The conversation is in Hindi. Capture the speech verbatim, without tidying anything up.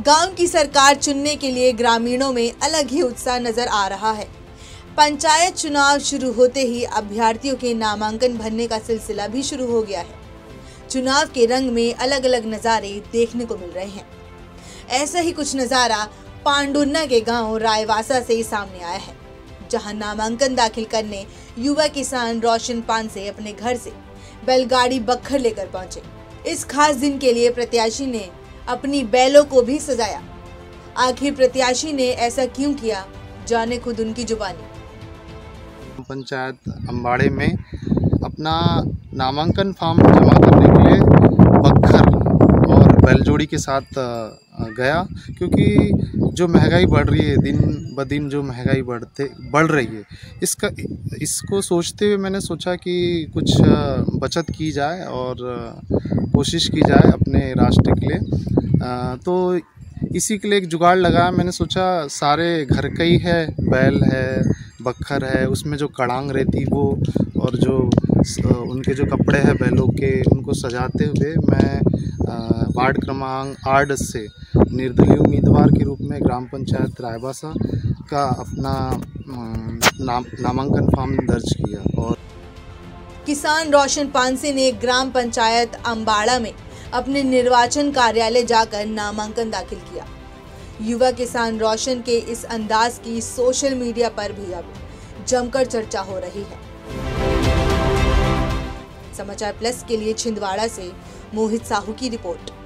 गांव की सरकार चुनने के लिए ग्रामीणों में अलग ही उत्साह नजर आ रहा है। पंचायत चुनाव शुरू होते ही अभ्यर्थियों के नामांकन भरने का सिलसिला भी शुरू हो गया है। चुनाव के रंग में अलग अलग नज़ारे देखने को मिल रहे हैं। ऐसा ही कुछ नज़ारा पांडुन्ना के गांव रायवासा से सामने आया है, जहां नामांकन दाखिल करने युवा किसान रोशन पानसे अपने घर से बैलगाड़ी बक्खर लेकर पहुंचे। इस खास दिन के लिए प्रत्याशी ने अपनी बैलों को भी सजाया। आखिर प्रत्याशी ने ऐसा क्यों किया, जाने खुद उनकी जुबानी। पंचायत अम्बाड़े में अपना नामांकन फॉर्म जमा करने के लिए बक्खर और बैलजोड़ी के साथ गया, क्योंकि जो महंगाई बढ़ रही है, दिन ब दिन जो महंगाई बढ़ते बढ़ रही है, इसका इसको सोचते हुए मैंने सोचा कि कुछ बचत की जाए और कोशिश की जाए अपने राष्ट्र के लिए। तो इसी के लिए एक जुगाड़ लगाया। मैंने सोचा सारे घर का ही है, बैल है, बक्खर है, उसमें जो कड़ांग रहती वो और जो उनके जो कपड़े हैं बैलों के, उनको सजाते हुए मैं वार्ड क्रमांक आठ से निर्दलीय उम्मीदवार के रूप में ग्राम पंचायत रायवासा का अपना नाम नामांकन फॉर्म दर्ज किया। और किसान रोशन पानसे ने ग्राम पंचायत अम्बाड़ा में अपने निर्वाचन कार्यालय जाकर नामांकन दाखिल किया। युवा किसान रोशन के इस अंदाज की सोशल मीडिया पर भी अब जमकर चर्चा हो रही है। समाचार प्लस के लिए छिंदवाड़ा से मोहित साहू की रिपोर्ट।